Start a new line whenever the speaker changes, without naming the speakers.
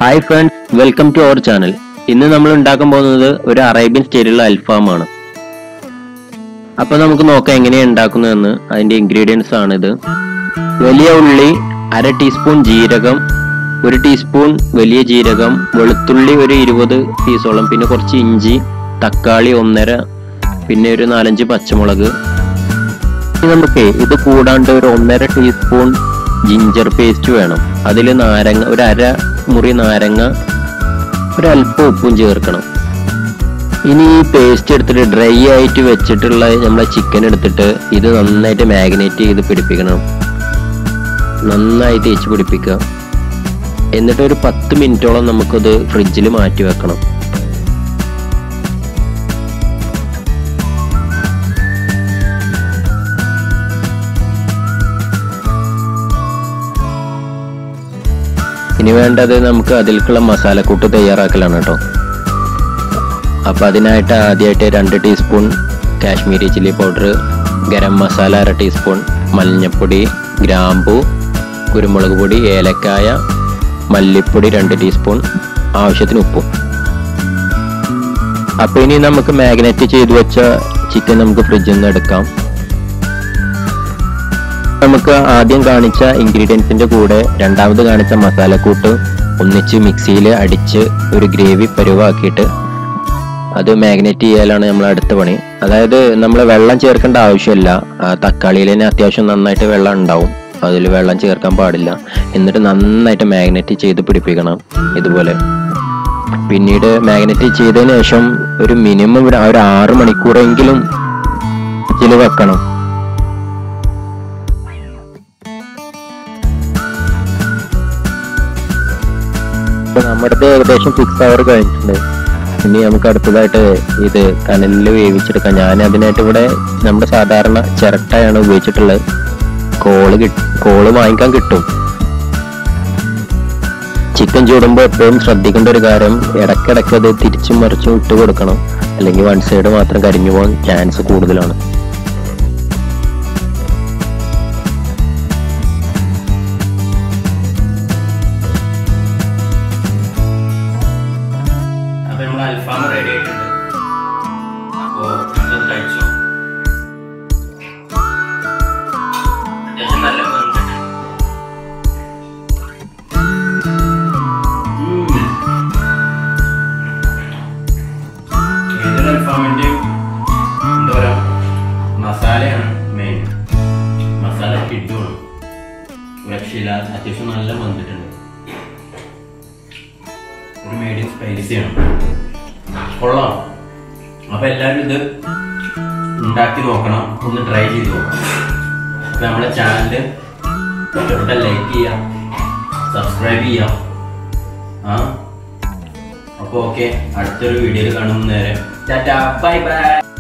Hi friends, welcome to our channel. ഇന്ന് നമ്മൾ ഉണ്ടാക്കാൻ പോകുന്നത് ഒരു അറേബ്യൻ സ്റ്റൈലിലുള്ള അൽഫാമാണ്. അപ്പോൾ നമുക്ക് നോക്കാം എങ്ങനെയാണ് ഉണ്ടാക്കുന്നതെന്ന്. അതിൻ്റെ ഇൻഗ്രീഡിയൻസ് ആണിത്. വലിയ ഉള്ളി 1/2 ടീസ്പൂൺ ജീരകം, 1 ടീസ്പൂൺ വലിയ ജീരകം, വെളുത്തുള്ളി ഒരു 20 പീസോളം, പിന്നെ കുറച്ച് ഇഞ്ചി, തക്കാളി 1.5, പിന്നെ ഒരു 4-5 പച്ചമുളക്. നമുക്ക് ഇത് കൂടാണ്ട് ഒരു 1.5 ടീസ്പൂൺ ജിഞ്ചർ പേസ്റ്റ് വേണം. അതിൽ നാരങ്ങ, ഒരു 1/2 മുറി നാരങ്ങ, ഒരല്പം ഉപ്പും ചേർക്കണം. ഇനി ഈ പേസ്റ്റ് എടുത്തിട്ട് ഡ്രൈ ആയിട്ട് വെച്ചിട്ടുള്ള നമ്മളെ ചിക്കൻ എടുത്തിട്ട് ഇത് നന്നായിട്ട് മാഗ്നേറ്റ് ചെയ്ത് പിടിപ്പിക്കണം. നന്നായി തേച്ച് പിടിപ്പിക്കുക. എന്നിട്ട് ഒരു 10 മിനിറ്റോളം നമുക്കത് ഫ്രിഡ്ജിൽ മാറ്റി വെക്കണം. ഇനി വേണ്ടത് നമുക്ക് അതിലേക്കുള്ള മസാലക്കൂട്ട് തയ്യാറാക്കലാണ് കേട്ടോ. അപ്പോൾ അതിനായിട്ട് ആദ്യമായിട്ട് 2 teaspoon Kashmiri chilli powder, garam masala 1/2 teaspoon, മഞ്ഞൾപ്പൊടി, ഗ്രാമ്പൂ, കുരുമുളക് പൊടി, ഏലക്കായ, മല്ലിപ്പൊടി 2 ടീസ്പൂൺ, ആവശ്യത്തിന് ഉപ്പും. അപ്പോൾ ഇനി നമുക്ക് മാഗ്നേറ്റ് ചെയ്ത് വെച്ച ചിക്കൻ നമുക്ക് ഫ്രിഡ്ജിൽ നിന്ന് എടുക്കാം. നമുക്ക് ആദ്യം കാണിച്ച ഇൻഗ്രീഡിയൻസിന്റെ കൂടെ രണ്ടാമത് കാണിച്ച മസാലക്കൂട്ട് ഒന്നിച്ച് മിക്സിയിൽ അടിച്ച് ഒരു ഗ്രേവി പരുവാക്കിയിട്ട് അത് മാഗ്നേറ്റ് ചെയ്യാനാണ് നമ്മൾ അടുത്ത പണി. അതായത് നമ്മൾ വെള്ളം ചേർക്കേണ്ട ആവശ്യമില്ല. തക്കാളിയിൽ തന്നെ അത്യാവശ്യം നന്നായിട്ട് വെള്ളം ഉണ്ടാവും, അതിൽ വെള്ളം ചേർക്കാൻ പാടില്ല. എന്നിട്ട് നന്നായിട്ട് മാഗ്നേറ്റ് ചെയ്ത് പിടിപ്പിക്കണം ഇതുപോലെ. പിന്നീട് മാഗ്നേറ്റ് ചെയ്തതിന് ശേഷം ഒരു മിനിമം ഒരു 6 മണിക്കൂറെങ്കിലും ഇതിൽ വെക്കണം. നമ്മുടെ ഏകദേശം 6 അവർ കഴിഞ്ഞിട്ടുണ്ട്. ഇനി നമുക്ക് അടുത്തതായിട്ട് ഇത് കനലിൽ വേവിച്ചെടുക്കാം. ഞാൻ അതിനായിട്ട് ഇവിടെ നമ്മുടെ സാധാരണ ചിരട്ടയാണ് ഉപയോഗിച്ചിട്ടുള്ളത്. കോള് വാങ്ങിക്കാൻ കിട്ടും. ചിക്കൻ ചൂടുമ്പോൾ എപ്പോഴും ശ്രദ്ധിക്കേണ്ട ഒരു കാര്യം, ഇടയ്ക്കിടയ്ക്ക് അത് തിരിച്ചും മറിച്ചും ഇട്ട് കൊടുക്കണം. അല്ലെങ്കിൽ വൺ സൈഡ് മാത്രം കരിഞ്ഞു പോകാൻ ചാൻസ് കൂടുതലാണ്.
അൽഫാം റെഡി ആയിട്ടുണ്ട്. അപ്പോൾ നമുക്കത് കഴിച്ചോ. അത്യാവശ്യം നല്ല ഏതൊരു അൽഫാമിൻ്റെയും എന്താ പറയുക, മസാലയാണ് മെയിൻ. മസാല കിട്ടുകയാണ്, രക്ഷയില്ല. അത്യാവശ്യം നല്ല വന്നിട്ടുണ്ട്. ഒരു മീഡിയം സ്പൈസിയാണ്, കൊള്ളാം. അപ്പൊ എല്ലാവരും ഇത് ഉണ്ടാക്കി നോക്കണം, ഒന്ന് ട്രൈ ചെയ്ത് നോക്കണം. അപ്പൊ നമ്മുടെ ചാനൽ ഇവിടെ ലൈക്ക് ചെയ്യാം, സബ്സ്ക്രൈബ് ചെയ്യാം. അപ്പോൾ ഓക്കെ, അടുത്തൊരു വീഡിയോയിൽ കാണുന്നവരെ ടാറ്റാ, ബൈ ബൈ.